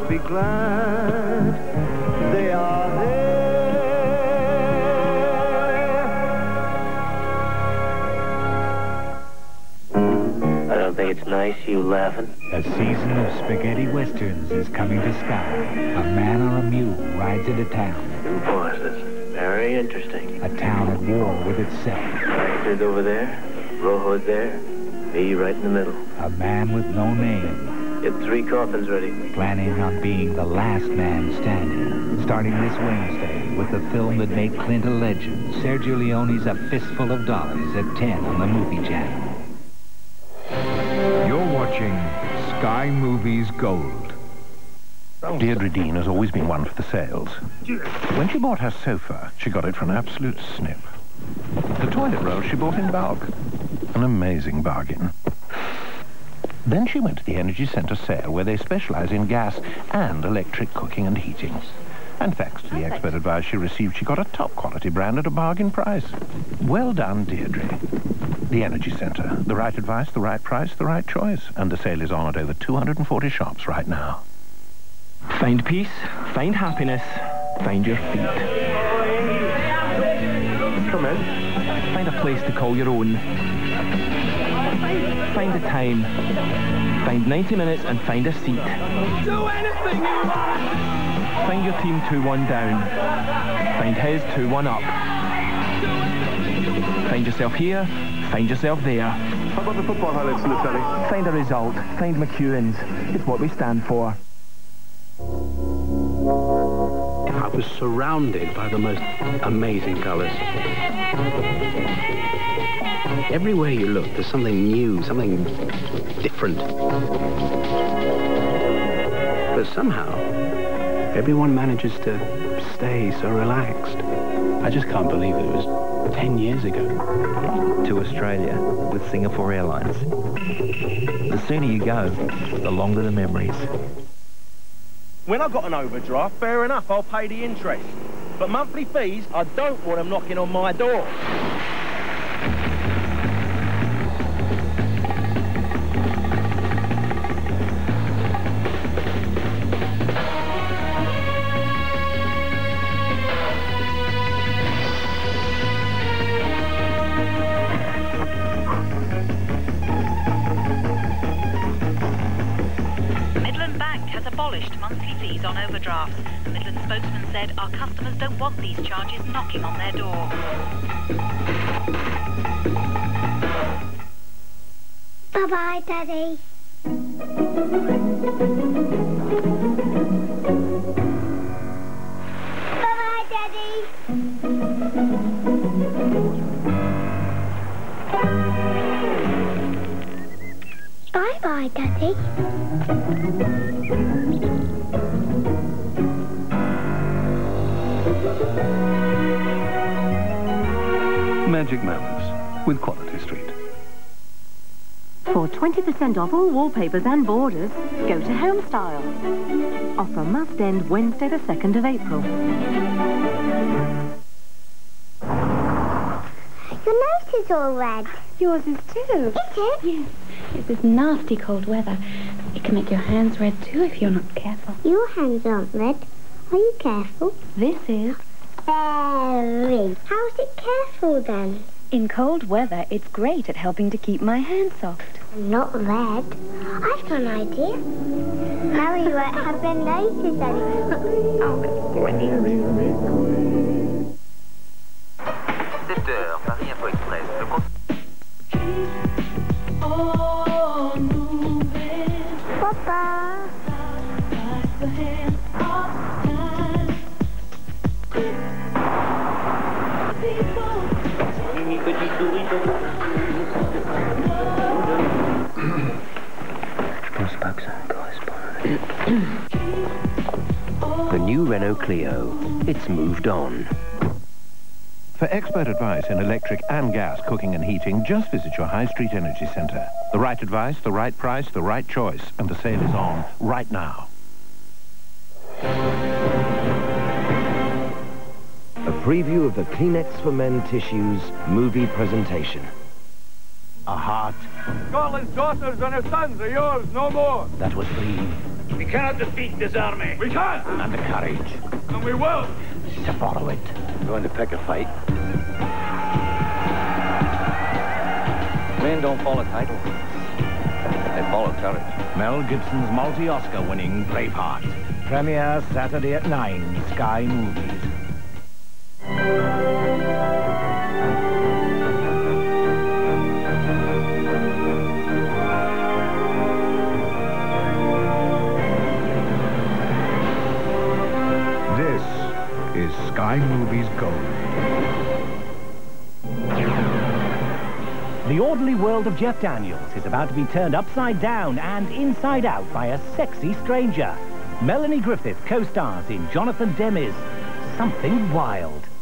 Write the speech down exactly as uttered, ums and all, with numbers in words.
be glad they are there. I don't think it's nice, you laughing. A season of spaghetti westerns is coming to Sky. A man on a mule rides into town. Two bosses. Very interesting. A town at war with itself. Baxter's over there, Rojo's there, me right in the middle. A man with no name. Get three coffins ready. Planning on being the last man standing. Starting this Wednesday with the film that made Clint a legend. Sergio Leone's A Fistful of Dollars at ten on the Movie Channel. You're watching Sky Movies Gold. Deirdre Dean has always been one for the sales. When she bought her sofa, she got it for an absolute snip. The toilet roll she bought in bulk. An amazing bargain. Then she went to the Energy Centre sale, where they specialise in gas and electric cooking and heating. And thanks to the expert advice she received, she got a top-quality brand at a bargain price. Well done, Deirdre. The Energy Centre. The right advice, the right price, the right choice. And the sale is on at over two hundred forty shops right now. Find peace, find happiness, find your feet. Come in. Find a place to call your own. Find a time. Find ninety minutes and find a seat. Do anything you want! Find your team two one down. Find his two one up. Find yourself here, find yourself there. How about the football highlights in the telly? Find a result, find McEwan's. It's what we stand for. I was surrounded by the most amazing colours. Everywhere you look, there's something new, something different. But somehow, everyone manages to stay so relaxed. I just can't believe it was ten years ago. To Australia with Singapore Airlines. The sooner you go, the longer the memories. When I've got an overdraft, fair enough, I'll pay the interest. But monthly fees, I don't want them knocking on my door. Midland Bank has abolished monthly fees on overdrafts. The Midland spokesman said our customers don't want these charges knocking on their door. Bye-bye, Daddy. Bye-bye, Daddy. Bye-bye, Daddy. Magic Moments with Quality Street. For twenty percent off all wallpapers and borders, go to Homestyle. Offer must end Wednesday the second of April. Your nose is all red. Yours is too. Is it? Yes. It's this nasty cold weather. It can make your hands red too if you're not careful. Your hands aren't red. Are you careful? This is. Very. How's it careful then? In cold weather, it's great at helping to keep my hands soft. Not red. I've got an idea. Now you won't have red noses anymore. Oh, it's great. sept heures, Paris Info Express. Le Papa. The new Renault Clio. It's moved on. For expert advice in electric and gas cooking and heating, just visit your High Street Energy Centre. The right advice, the right price, the right choice, and the sale is on right now. A preview of the Kleenex for Men Tissues movie presentation. A heart Scotland's daughters and her sons are yours, no more. that was free We cannot defeat this army. We can! And the courage. And we will! To follow it. Going to pick a fight. Men don't follow titles. They follow courage. Mel Gibson's multi-Oscar winning Braveheart. Premiere Saturday at nine, Sky Movies. This is Sky Movies Gold. The orderly world of Jeff Daniels is about to be turned upside down and inside out by a sexy stranger. Melanie Griffith co-stars in Jonathan Demme's Something Wild.